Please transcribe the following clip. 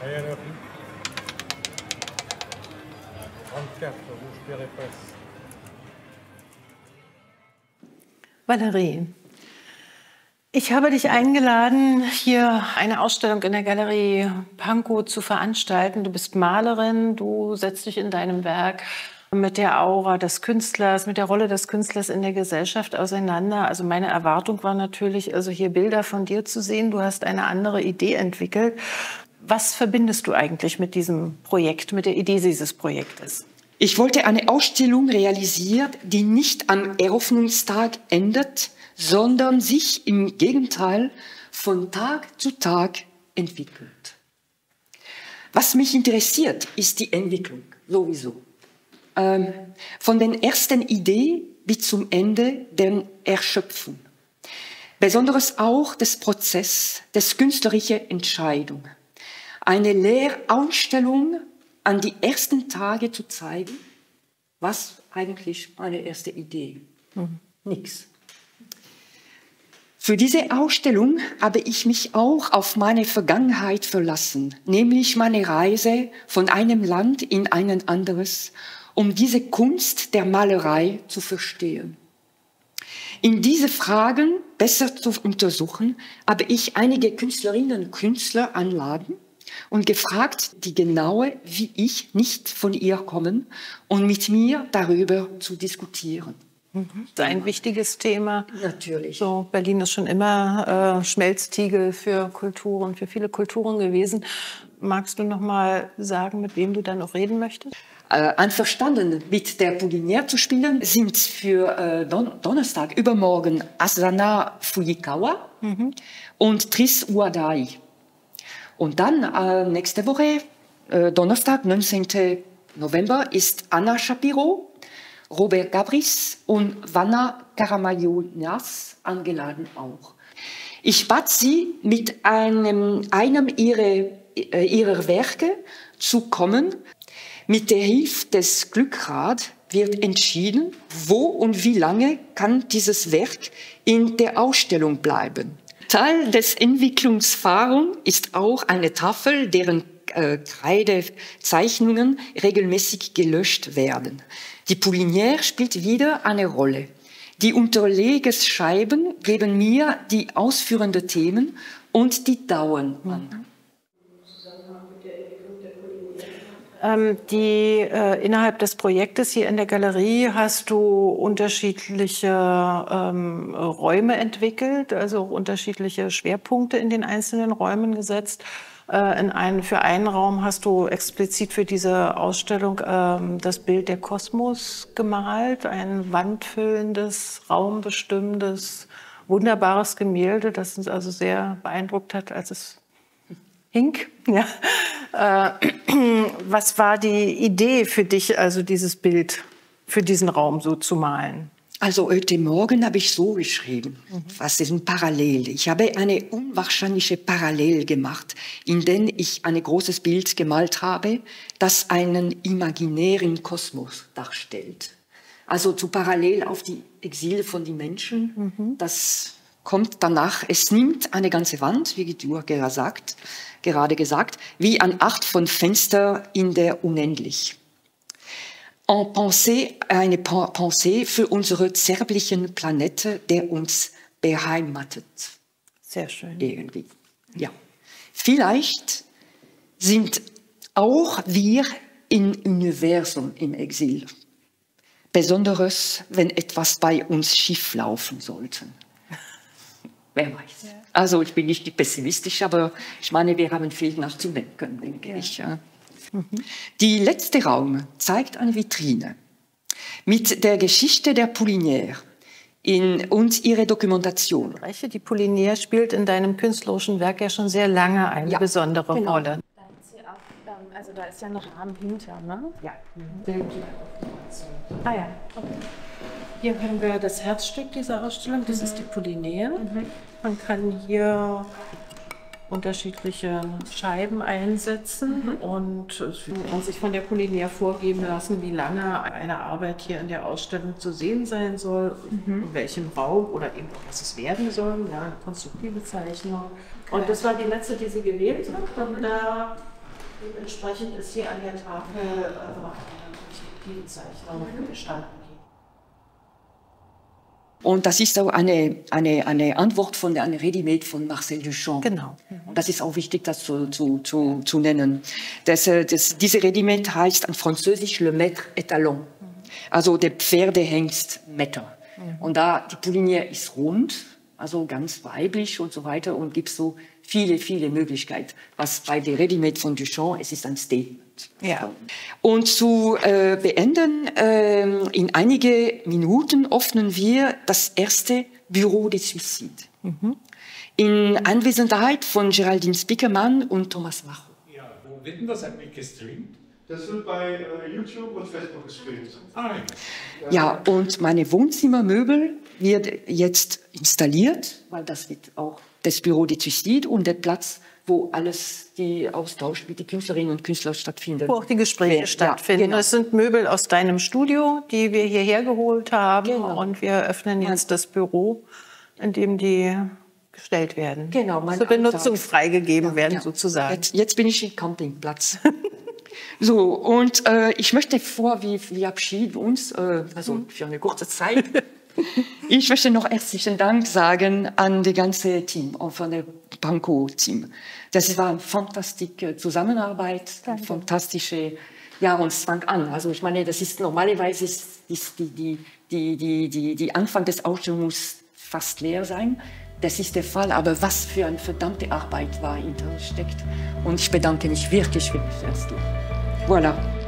Galerie 34, Rouge Pierre Presse. Valerie, ich habe dich eingeladen, hier eine Ausstellung in der Galerie Pankow zu veranstalten. Du bist Malerin, du setzt dich in deinem Werk mit der Aura des Künstlers, mit der Rolle des Künstlers in der Gesellschaft auseinander. Also meine Erwartung war natürlich, also hier Bilder von dir zu sehen. Du hast eine andere Idee entwickelt. Was verbindest du eigentlich mit diesem Projekt, mit der Idee dieses Projektes? Ich wollte eine Ausstellung realisieren, die nicht am Eröffnungstag endet, sondern sich im Gegenteil von Tag zu Tag entwickelt. Was mich interessiert, ist die Entwicklung, sowieso. Von den ersten Ideen bis zum Ende der Erschöpfung. Besonders auch des Prozesses, des künstlerischen Entscheidungen. Eine Lehrausstellung an die ersten Tage zu zeigen, was eigentlich meine erste Idee. Nix. Für diese Ausstellung habe ich mich auch auf meine Vergangenheit verlassen, nämlich meine Reise von einem Land in ein anderes, um diese Kunst der Malerei zu verstehen. In diese Fragen besser zu untersuchen, habe ich einige Künstlerinnen und Künstler anladen und gefragt, die genaue wie ich nicht von ihr kommen und mit mir darüber zu diskutieren. Das ist ein wichtiges Thema. Natürlich. So, Berlin ist schon immer Schmelztiegel für Kulturen, für viele Kulturen gewesen. Magst du noch mal sagen, mit wem du dann noch reden möchtest? Einverstanden mit der Poulinière zu spielen, sind für Donnerstag, übermorgen, Asana Fujikawa und Tris Uadai. Und dann nächste Woche, Donnerstag, 19. November, ist Anna Shapiro, Robert Gabris und Vanna Karamayou-Nias angeladen auch. Ich bat sie, mit einem ihrer Werke zu kommen. Mit der Hilfe des Glückrad wird entschieden, wo und wie lange kann dieses Werk in der Ausstellung bleiben. Teil des Entwicklungsverfahrens ist auch eine Tafel, deren Kreidezeichnungen regelmäßig gelöscht werden. Die Poulinière spielt wieder eine Rolle. Die Unterlegescheiben geben mir die ausführenden Themen und die Dauern an. Innerhalb des Projektes hier in der Galerie hast du unterschiedliche Räume entwickelt, also unterschiedliche Schwerpunkte in den einzelnen Räumen gesetzt. Für einen Raum hast du explizit für diese Ausstellung das Bild der Kosmos gemalt, ein wandfüllendes, raumbestimmendes, wunderbares Gemälde, das uns also sehr beeindruckt hat, als es hing. Ja. Was war die Idee für dich, also dieses Bild für diesen Raum so zu malen? Also heute Morgen habe ich so geschrieben, was ist ein Parallel. Ich habe eine unwahrscheinliche Parallel gemacht, in der ich ein großes Bild gemalt habe, das einen imaginären Kosmos darstellt. Also zu parallel auf die Exile von den Menschen, das kommt danach, es nimmt eine ganze Wand, wie du gerade gesagt, wie eine Art von Fenster in der Unendlich. Eine Pensée für unsere zerbrechlichen Planete, der uns beheimatet. Sehr schön. Irgendwie. Ja. Vielleicht sind auch wir im Universum im Exil. Besonders, wenn etwas bei uns schief laufen sollte. Wer weiß. Ja. Also ich bin nicht pessimistisch, aber ich meine, wir haben viel nachzudenken, denke ich. Ja. Die letzte Raum zeigt eine Vitrine mit der Geschichte der Poulinière und ihre Dokumentation. Die Poulinière spielt in deinem künstlerischen Werk ja schon sehr lange eine besondere Rolle. Also da ist ja noch Rahmen hinter, ne? Ja. Ah ja, okay. Hier haben wir das Herzstück dieser Ausstellung, das ist die Poulinière. Man kann hier unterschiedliche Scheiben einsetzen und man kann sich von der Poulinière vorgeben lassen, wie lange eine Arbeit hier in der Ausstellung zu sehen sein soll, in welchem Raum oder eben auch, was es werden soll, ja, konstruktive Zeichnung. Und das war die letzte, die sie gewählt hat. Und da Dementsprechend ist hier an der Tafel eine Perspektivenzeichnung gestanden. Und das ist auch eine Antwort von der Ready-Made von Marcel Duchamp. Genau. Und das ist auch wichtig, das zu nennen. Diese Ready-Made heißt an Französisch Le Maître Étalon. Also der Pferdehengst-Metter. Und da die Poulinière ist rund, also ganz weiblich und so weiter und gibt so viele Möglichkeiten. Was bei der Ready-Made von Duchamp, es ist ein Statement. Ja. Und zu beenden, in einige Minuten öffnen wir das erste Bureau des Suicides. In Anwesenheit von Geraldine Spiekermann und Thomas Macho. Ja, wo wird denn das eigentlich gestreamt? Das wird bei YouTube und Facebook gestreamt. Ja, und meine Wohnzimmermöbel wird jetzt installiert, weil das wird auch das Bureau des Suicides und der Platz, wo alles die Austausch mit den Künstlerinnen und Künstlern stattfindet. Wo auch die Gespräche stattfinden. Ja, genau. Das sind Möbel aus deinem Studio, die wir hierher geholt haben. Genau. Und wir öffnen jetzt das Büro, in dem die gestellt werden. Genau, mein zur Benutzung Alltag. freigegeben werden, sozusagen. Jetzt bin ich im Campingplatz. So, und ich möchte wir verabschieden uns, also für eine kurze Zeit. Ich möchte noch herzlichen Dank sagen an das ganze Team, auch von dem Pankow-Team. Das war eine fantastische Zusammenarbeit, ein fantastische, ja, und es fängt an. Also ich meine, das ist normalerweise die Anfang des Ausstellungs muss fast leer sein. Das ist der Fall, aber was für eine verdammte Arbeit war hinter steckt. Und ich bedanke mich wirklich herzlich. Voilà.